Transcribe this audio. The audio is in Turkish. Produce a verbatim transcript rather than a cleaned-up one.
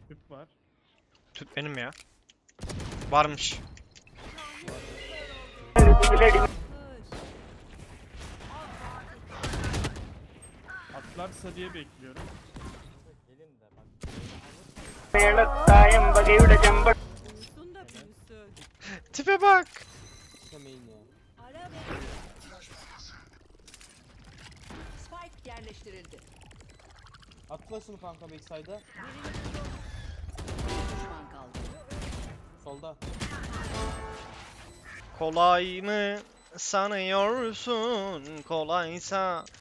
Tüp var. Tüp benim ya. Varmış. Atlarsa diye bekliyorum. Büyüsün de büyüsün. Tipe bak. Ara ve Spike yerleştirildi. Atla şunu kanka backside'a. Bir düşman kaldı. Solda. Kolay mı sanıyorsun? Kolaysa